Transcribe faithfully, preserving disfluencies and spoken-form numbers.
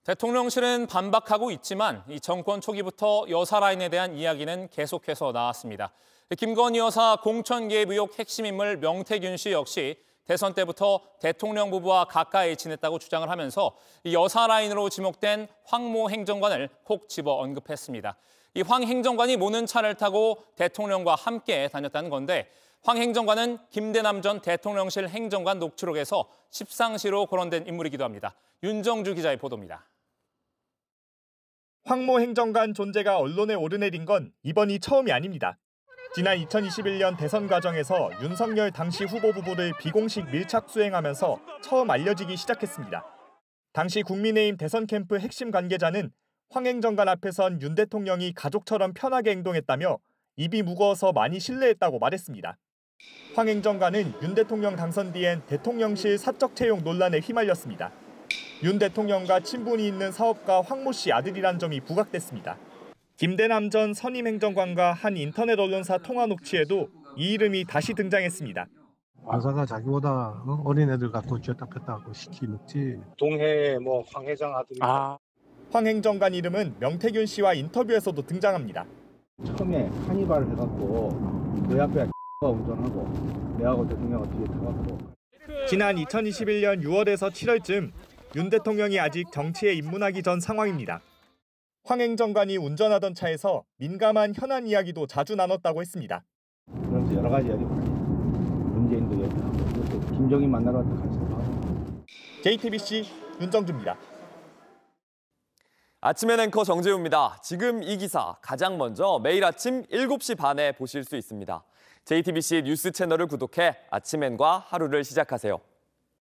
대통령실은 반박하고 있지만 이 정권 초기부터 여사 라인에 대한 이야기는 계속해서 나왔습니다. 김건희 여사 공천 개입 의혹 핵심 인물 명태균 씨 역시 대선 때부터 대통령 부부와 가까이 지냈다고 주장을 하면서 이 여사 라인으로 지목된 황모 행정관을 콕 집어 언급했습니다. 이 황 행정관이 모는 차를 타고 대통령과 함께 다녔다는 건데 황 행정관은 김대남 전 대통령실 행정관 녹취록에서 십상시로 거론된 인물이기도 합니다. 윤정주 기자의 보도입니다. 황모 행정관 존재가 언론에 오르내린 건 이번이 처음이 아닙니다. 지난 이천이십일 년 대선 과정에서 윤석열 당시 후보 부부를 비공식 밀착 수행하면서 처음 알려지기 시작했습니다. 당시 국민의힘 대선 캠프 핵심 관계자는 황 행정관 앞에선 윤 대통령이 가족처럼 편하게 행동했다며 입이 무거워서 많이 신뢰했다고 말했습니다. 황 행정관은 윤 대통령 당선 뒤엔 대통령실 사적 채용 논란에 휘말렸습니다. 윤 대통령과 친분이 있는 사업가 황모 씨 아들이란 점이 부각됐습니다. 김대남 전 선임 행정관과 한 인터넷 언론사 통화 녹취에도 이 이름이 다시 등장했습니다. 여사가 자기보다 어린 애들 갖고 쥐었다 폈다 하고 시키 먹지. 동해 뭐 황 회장 아들이. 아. 황 행정관 이름은 명태균 씨와 인터뷰에서도 등장합니다. 처음에 카니발을 해갖고 내 앞에 가 운전하고 내하고 대통령을 뒤에 타갖고. 지난 이천이십일 년 유월에서 칠월쯤 윤 대통령이 아직 정치에 입문하기 전 상황입니다. 황 행정관이 운전하던 차에서 민감한 현안 이야기도 자주 나눴다고 했습니다. 그러면서 여러 가지 이야기 많이 문재인도 얘기하고 김정인 만나러 왔다 같이 하고. 제이티비씨 윤정주입니다. 아침엔 앵커 정재우입니다. 지금 이 기사 가장 먼저 매일 아침 일곱 시 반에 보실 수 있습니다. 제이티비씨 뉴스 채널을 구독해 아침엔과 하루를 시작하세요.